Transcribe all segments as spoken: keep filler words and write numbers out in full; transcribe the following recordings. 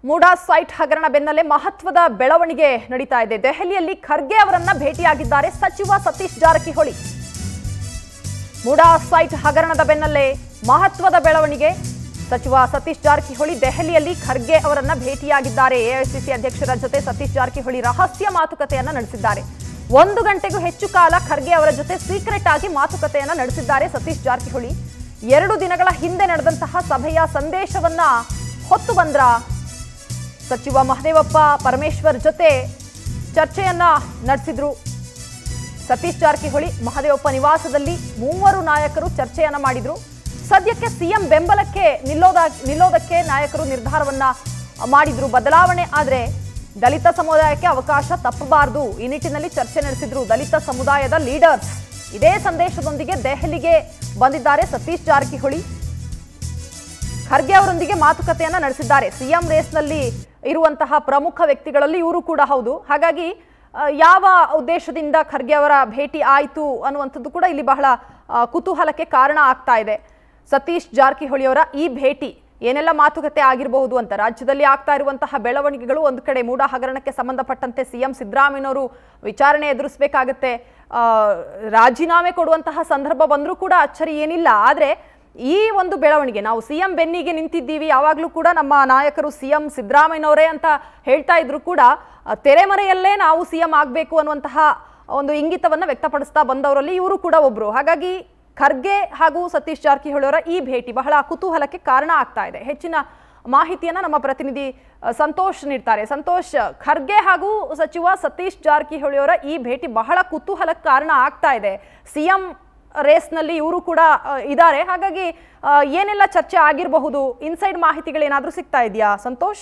MUDA site ಹಗರಣ ಬೆನ್ನಲ್ಲೇ ಮಹತ್ವದ ಬೆಳವಣಿಗೆ ನಡೀತಾ ಇದೆ. ದೆಹಲಿಯಲ್ಲಿ ಖರ್ಗೆ ಅವರನ್ನ ಭೇಟಿಯಾಗಿದ್ದಾರೆ ಸಚಿವ ಸತೀಶ್ ಜಾರಕಿಹೊಳಿ. ಮೂಡಾ ಸೈಟ್ ಹಗರಣದ ಬೆನ್ನಲ್ಲೇ ಮಹತ್ವದ ಬೆಳವಣಿಗೆ. ಸಚಿವ ಸತೀಶ್ ಜಾರಕಿಹೊಳಿ ದೆಹಲಿಯಲ್ಲಿ ಖರ್ಗೆ ಅವರನ್ನ ಭೇಟಿಯಾಗಿದ್ದಾರೆ. ಎಐಸಿಸಿ ಅಧ್ಯಕ್ಷರ ಜೊತೆ ಸತೀಶ್ ಜಾರಕಿಹೊಳಿ ರಹಸ್ಯ ಮಾತುಕತೆಯನ್ನ ನಡೆಸಿದ್ದಾರೆ. ಒಂದು ಗಂಟೆಗೂ ಹೆಚ್ಚು ಕಾಲ ಖರ್ಗೆ ಅವರ ಜೊತೆ ಸೀಕ್ರೆಟ್ ಆಗಿ ಮಾತುಕತೆಯನ್ನ ನಡೆಸಿದ್ದಾರೆ ಸತೀಶ್ ಜಾರಕಿಹೊಳಿ. ಎರಡು ದಿನಗಳ ಹಿಂದೆ ನಡೆದಂತಹ ಸಭೆಯ ಸಂದೇಶವನ್ನ ಹೊತ್ತು ಬಂದ್ರ ಸಚಿವ ಮಹದೇವಪ್ಪ ಪರಮೇಶ್ವರ್ ಜೊತೆ ಚರ್ಚೆಯನ್ನ ನಡೆಸಿದ್ರು. ಸತೀಶ್ ಜಾರಕಿಹೊಳಿ ಮಹದೇವಪ್ಪ ನಿವಾಸದಲ್ಲಿ ಮೂವರು ನಾಯಕರು ಚರ್ಚೆಯನ್ನ ಮಾಡಿದ್ರು. ಸದ್ಯಕ್ಕೆ ಸಿಎಂ ಬೆಂಬಲಕ್ಕೆ ನಿಲ್ಲೋದ ನಿಲ್ಲೋದಕ್ಕೆ ನಾಯಕರು ನಿರ್ಧಾರವನ್ನ ಮಾಡಿದ್ರು. ಬದಲಾವಣೆ ಆದ್ರೆ ದಲಿತ ಸಮುದಾಯಕ್ಕೆ ಅವಕಾಶ ತಪ್ಪಬಾರದು ಈ ನಿಟ್ಟಿನಲ್ಲಿ ಚರ್ಚೆ ನಡೆಸಿದ್ರು ದಲಿತ ಸಮುದಾಯದ ಲೀಡರ್ಸ್. ಇದೇ ಸಂದೇಶದೊಂದಿಗೆ ದೆಹಲಿಗೆ ಬಂದಿದ್ದಾರೆ ಸತೀಶ್ ಜಾರಕಿಹೊಳಿ. ಖರ್ಗೆ ಅವರೊಂದಿಗೆ ಮಾತುಕತೆಯನ್ನ ನಡೆಸಿದ್ದಾರೆ. ಸಿಎಂ ರೇಸ್ನಲ್ಲಿ ಇರುವಂತಹ ಪ್ರಮುಖ ವ್ಯಕ್ತಿಗಳಲ್ಲಿ ಇವರು ಕೂಡ ಹೌದು. ಹಾಗಾಗಿ ಯಾವ ಉದ್ದೇಶದಿಂದ ಖರ್ಗೆ ಅವರ ಭೇಟಿ ಆಯಿತು ಅನ್ನುವಂಥದ್ದು ಕೂಡ ಇಲ್ಲಿ ಬಹಳ ಕುತೂಹಲಕ್ಕೆ ಕಾರಣ ಆಗ್ತಾ ಇದೆ. ಸತೀಶ್ ಜಾರಕಿಹೊಳಿ ಅವರ ಈ ಭೇಟಿ ಏನೆಲ್ಲ ಮಾತುಕತೆ ಆಗಿರಬಹುದು ಅಂತ ರಾಜ್ಯದಲ್ಲಿ ಆಗ್ತಾ ಇರುವಂತಹ ಬೆಳವಣಿಗೆಗಳು. ಒಂದು ಕಡೆ ಮೂಡಾ ಹಗರಣಕ್ಕೆ ಸಂಬಂಧಪಟ್ಟಂತೆ ಸಿಎಂ ಸಿದ್ದರಾಮಯ್ಯನವರು ವಿಚಾರಣೆ ಎದುರಿಸಬೇಕಾಗತ್ತೆ. ರಾಜೀನಾಮೆ ಕೊಡುವಂತಹ ಸಂದರ್ಭ ಬಂದರೂ ಕೂಡ ಅಚ್ಚರಿ ಏನಿಲ್ಲ. ಆದರೆ ಈ ಒಂದು ಬೆಳವಣಿಗೆ, ನಾವು ಸಿಎಂ ಬೆನ್ನಿಗೆ ನಿಂತಿದ್ದೀವಿ, ಯಾವಾಗಲೂ ಕೂಡ ನಮ್ಮ ನಾಯಕರು ಸಿಎಂ ಸಿದ್ದರಾಮಯ್ಯನವರೇ ಅಂತ ಹೇಳ್ತಾ ಇದ್ರು ಕೂಡ ತೆರೆಮರೆಯಲ್ಲೇ ನಾವು ಸಿಎಂ ಆಗಬೇಕು ಅನ್ನುವಂತಹ ಒಂದು ಇಂಗಿತವನ್ನ ವ್ಯಕ್ತಪಡಿಸ್ತಾ ಬಂದವರಲ್ಲಿ ಇವರು ಕೂಡ ಒಬ್ರು. ಹಾಗಾಗಿ ಖರ್ಗೆ ಹಾಗೂ ಸತೀಶ್ ಜಾರಕಿಹೊಳಿ ಅವರ ಈ ಭೇಟಿ ಬಹಳ ಕುತೂಹಲಕ್ಕೆ ಕಾರಣ ಆಗ್ತಾ ಇದೆ. ಹೆಚ್ಚಿನ ಮಾಹಿತಿಯನ್ನ ನಮ್ಮ ಪ್ರತಿನಿಧಿ ಸಂತೋಷ್ ನೀಡ್ತಾರೆ. ಸಂತೋಷ್, ಖರ್ಗೆ ಹಾಗೂ ಸಚಿವ ಸತೀಶ್ ಜಾರಕಿಹೊಳಿ ಅವರ ಈ ಭೇಟಿ ಬಹಳ ಕುತೂಹಲಕ್ಕೆ ಕಾರಣ ಆಗ್ತಾ ಇದೆ. ಸಿಎಂ ರೇಸ್ನಲ್ಲಿ ಇವರು ಕೂಡ ಇದ್ದಾರೆ. ಹಾಗಾಗಿ ಏನೆಲ್ಲ ಚರ್ಚೆ ಆಗಿರಬಹುದು, ಇನ್ಸೈಡ್ ಮಾಹಿತಿಗಳೇನಾದ್ರೂ ಸಿಗ್ತಾ ಇದೆಯಾ ಸಂತೋಷ್?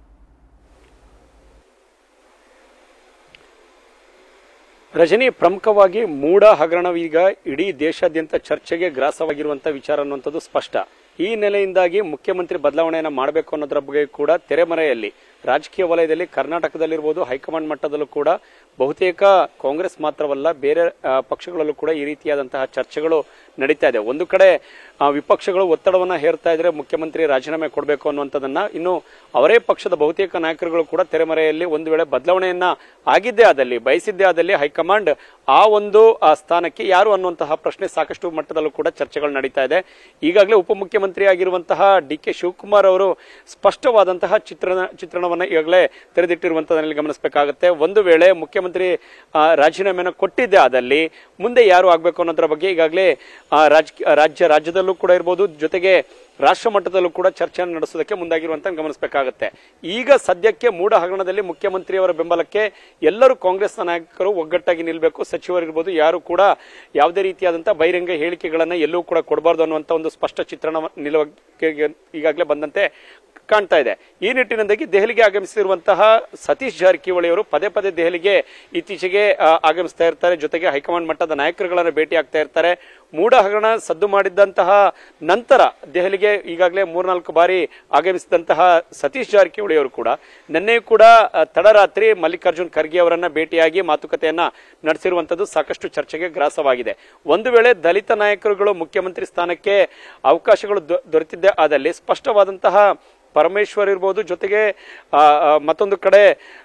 ರಜನಿ, ಪ್ರಮುಖವಾಗಿ ಮೂಡಾ ಹಗರಣವೀಗ ಇಡೀ ದೇಶಾದ್ಯಂತ ಚರ್ಚೆಗೆ ಗ್ರಾಸವಾಗಿರುವಂತಹ ವಿಚಾರ ಅನ್ನುವಂಥದ್ದು ಸ್ಪಷ್ಟ. ಈ ನೆಲೆಯಿಂದಾಗಿ ಮುಖ್ಯಮಂತ್ರಿ ಬದಲಾವಣೆಯನ್ನು ಮಾಡಬೇಕು ಅನ್ನೋದ್ರ ಬಗ್ಗೆ ಕೂಡ ತೆರೆಮರೆಯಲ್ಲಿ ರಾಜಕೀಯ ವಲಯದಲ್ಲಿ ಕರ್ನಾಟಕದಲ್ಲಿರ್ಬೋದು, ಹೈಕಮಾಂಡ್ ಮಟ್ಟದಲ್ಲೂ ಕೂಡ ಬಹುತೇಕ ಕಾಂಗ್ರೆಸ್ ಮಾತ್ರವಲ್ಲ ಬೇರೆ ಪಕ್ಷಗಳಲ್ಲೂ ಕೂಡ ಈ ರೀತಿಯಾದಂತಹ ಚರ್ಚೆಗಳು ನಡೀತಾ ಇದೆ. ಒಂದು ಕಡೆ ವಿಪಕ್ಷಗಳು ಒತ್ತಡವನ್ನ ಹೇರ್ತಾ ಇದ್ರೆ ಮುಖ್ಯಮಂತ್ರಿ ರಾಜೀನಾಮೆ ಕೊಡಬೇಕು ಅನ್ನುವಂಥದ್ದನ್ನ, ಇನ್ನು ಅವರೇ ಪಕ್ಷದ ಬಹುತೇಕ ನಾಯಕರುಗಳು ಕೂಡ ತೆರೆಮರೆಯಲ್ಲಿ ಒಂದು ವೇಳೆ ಬದಲಾವಣೆಯನ್ನ ಆಗಿದ್ದೇ ಆದಲ್ಲಿ, ಬಯಸಿದ್ದೇ ಆದಲ್ಲಿ ಹೈಕಮಾಂಡ್ ಆ ಒಂದು ಸ್ಥಾನಕ್ಕೆ ಯಾರು ಅನ್ನುವಂತಹ ಪ್ರಶ್ನೆ ಸಾಕಷ್ಟು ಮಟ್ಟದಲ್ಲೂ ಕೂಡ ಚರ್ಚೆಗಳು ನಡೀತಾ ಇದೆ. ಈಗಾಗಲೇ ಉಪಮುಖ್ಯಮಂತ್ರಿ ಆಗಿರುವಂತಹ ಡಿ ಕೆ ಶಿವಕುಮಾರ್ ಅವರು ಸ್ಪಷ್ಟವಾದಂತಹ ಚಿತ್ರಣ ಚಿತ್ರಣವನ್ನ ಈಗಾಗಲೇ ತೆರೆದಿಟ್ಟಿರುವಂತಹದಲ್ಲಿ ಗಮನಿಸಬೇಕಾಗುತ್ತೆ. ಒಂದು ವೇಳೆ ಮುಖ್ಯಮಂತ್ರಿ ರಾಜೀನಾಮೆಯನ್ನು ಕೊಟ್ಟಿದ್ದೇ ಆದಲ್ಲಿ ಮುಂದೆ ಯಾರು ಆಗಬೇಕು ಅನ್ನೋದ್ರ ಬಗ್ಗೆ ಈಗಾಗಲೇ ರಾಜ್ಯ ರಾಜ್ಯದಲ್ಲೂ ಕೂಡ ಇರಬಹುದು, ಜೊತೆಗೆ ರಾಷ್ಟ್ರ ಮಟ್ಟದಲ್ಲೂ ಕೂಡ ಚರ್ಚೆಯನ್ನು ನಡೆಸೋದಕ್ಕೆ ಮುಂದಾಗಿರುವಂತ ಗಮನಿಸಬೇಕಾಗುತ್ತೆ. ಈಗ ಸದ್ಯಕ್ಕೆ ಮೂಡಾ ಹಗರಣದಲ್ಲಿ ಮುಖ್ಯಮಂತ್ರಿಯವರ ಬೆಂಬಲಕ್ಕೆ ಎಲ್ಲರೂ ಕಾಂಗ್ರೆಸ್ನ ನಾಯಕರು ಒಗ್ಗಟ್ಟಾಗಿ ನಿಲ್ಲಬೇಕು. ಸಚಿವರಿರ್ಬೋದು, ಯಾರು ಕೂಡ ಯಾವುದೇ ರೀತಿಯಾದಂತಹ ಬಹಿರಂಗ ಹೇಳಿಕೆಗಳನ್ನ ಎಲ್ಲೂ ಕೂಡ ಕೊಡಬಾರ್ದು ಅನ್ನುವಂತ ಒಂದು ಸ್ಪಷ್ಟ ಚಿತ್ರಣ ನಿಲುವಕ್ಕೆ ಈಗಾಗಲೇ ಬಂದಂತೆ ಕಾಣ್ತಾ ಇದೆ. ಈ ನಿಟ್ಟಿನಿಂದಾಗಿ ದೆಹಲಿಗೆ ಆಗಮಿಸಿರುವಂತಹ ಸತೀಶ್ ಜಾರಕಿಹೊಳಿ ಅವರು ಪದೇ ಪದೇ ದೆಹಲಿಗೆ ಇತ್ತೀಚೆಗೆ ಆಗಮಿಸ್ತಾ ಇರ್ತಾರೆ. ಜೊತೆಗೆ ಹೈಕಮಾಂಡ್ ಮಟ್ಟದ ನಾಯಕರುಗಳನ್ನು ಭೇಟಿ ಆಗ್ತಾ ಇರ್ತಾರೆ. ಮೂಡಾ ಹಗರಣ ಸದ್ದು ಮಾಡಿದ್ದಂತಹ ನಂತರ ದೆಹಲಿಗೆ ಈಗಾಗಲೇ ಮೂರ್ನಾಲ್ಕು ಬಾರಿ ಆಗಮಿಸಿದಂತಹ ಸತೀಶ್ ಜಾರಕಿಹೊಳಿ ಅವರು ಕೂಡ ನಿನ್ನೆ ಕೂಡ ತಡರಾತ್ರಿ ಮಲ್ಲಿಕಾರ್ಜುನ್ ಖರ್ಗೆ ಅವರನ್ನ ಭೇಟಿಯಾಗಿ ಮಾತುಕತೆಯನ್ನ ನಡೆಸಿರುವಂತದ್ದು ಸಾಕಷ್ಟು ಚರ್ಚೆಗೆ ಗ್ರಾಸವಾಗಿದೆ. ಒಂದು ವೇಳೆ ದಲಿತ ನಾಯಕರುಗಳು ಮುಖ್ಯಮಂತ್ರಿ ಸ್ಥಾನಕ್ಕೆ ಅವಕಾಶಗಳು ದೊರೆತಿದ್ದೇ ಆದಲ್ಲಿ ಸ್ಪಷ್ಟವಾದಂತಹ ಪರಮೇಶ್ವರ್ ಇರ್ಬೋದು, ಜೊತೆಗೆ ಮತ್ತೊಂದು ಕಡೆ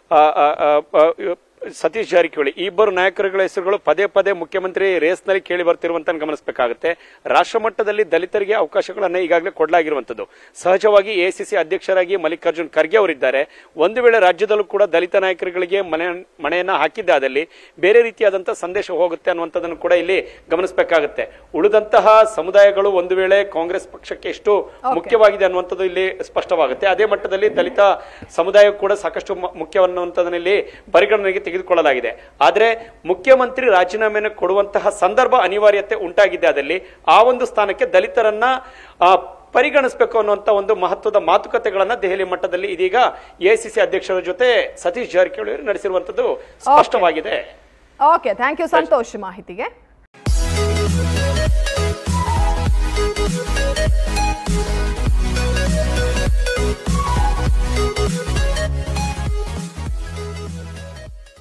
ಸತೀಶ್ ಜಾರಕಿಹೊಳಿ ಈ ಇಬ್ಬರು ನಾಯಕರುಗಳ ಹೆಸರುಗಳು ಪದೇ ಪದೇ ಮುಖ್ಯಮಂತ್ರಿ ರೇಸ್ನಲ್ಲಿ ಕೇಳಿ ಬರ್ತಿರುವಂತ ಗಮನಿಸಬೇಕಾಗುತ್ತೆ. ರಾಷ್ಟ್ರ ಮಟ್ಟದಲ್ಲಿ ದಲಿತರಿಗೆ ಅವಕಾಶಗಳನ್ನು ಈಗಾಗಲೇ ಕೊಡಲಾಗಿರುವಂತದ್ದು. ಸಹಜವಾಗಿ ಎಐಸಿಸಿ ಅಧ್ಯಕ್ಷರಾಗಿ ಮಲ್ಲಿಕಾರ್ಜುನ್ ಖರ್ಗೆ ಅವರಿದ್ದಾರೆ. ಒಂದು ವೇಳೆ ರಾಜ್ಯದಲ್ಲೂ ಕೂಡ ದಲಿತ ನಾಯಕರುಗಳಿಗೆ ಮನೆ ಮನೆಯನ್ನ ಹಾಕಿದ್ದಾದಲ್ಲಿ ಬೇರೆ ರೀತಿಯಾದಂತಹ ಸಂದೇಶ ಹೋಗುತ್ತೆ ಅನ್ನುವಂಥದ್ದನ್ನು ಕೂಡ ಇಲ್ಲಿ ಗಮನಿಸಬೇಕಾಗುತ್ತೆ. ಉಳಿದಂತಹ ಸಮುದಾಯಗಳು ಒಂದು ವೇಳೆ ಕಾಂಗ್ರೆಸ್ ಪಕ್ಷಕ್ಕೆ ಎಷ್ಟು ಮುಖ್ಯವಾಗಿದೆ ಅನ್ನುವಂಥದ್ದು ಇಲ್ಲಿ ಸ್ಪಷ್ಟವಾಗುತ್ತೆ. ಅದೇ ಮಟ್ಟದಲ್ಲಿ ದಲಿತ ಸಮುದಾಯ ಕೂಡ ಸಾಕಷ್ಟು ಮುಖ್ಯವನ್ನುವಂಥದ್ದನ್ನು ಇಲ್ಲಿ ಪರಿಗಣನೆಗೆ ತೆಗೆದುಕೊಳ್ಳಲಾಗಿದೆ. ಆದರೆ ಮುಖ್ಯಮಂತ್ರಿ ರಾಜೀನಾಮೆಯನ್ನು ಕೊಡುವಂತಹ ಸಂದರ್ಭ ಅನಿವಾರ್ಯತೆ ಉಂಟಾಗಿದೆ. ಅದಲ್ಲಿ ಆ ಒಂದು ಸ್ಥಾನಕ್ಕೆ ದಲಿತರನ್ನ ಪರಿಗಣಿಸಬೇಕು ಅನ್ನುವಂತ ಒಂದು ಮಹತ್ವದ ಮಾತುಕತೆಗಳನ್ನ ದೆಹಲಿ ಮಟ್ಟದಲ್ಲಿ ಇದೀಗ ಎಐಸಿಸಿ ಅಧ್ಯಕ್ಷರ ಜೊತೆ ಸತೀಶ್ ಜಾರಕಿಹೊಳಿ ನಡೆಸಿರುವಂತದ್ದು ಸ್ಪಷ್ಟವಾಗಿದೆ. ಓಕೆ, ಥ್ಯಾಂಕ್ ಯು ಸಂತೋಷ್ ಮಾಹಿತಿಗೆ.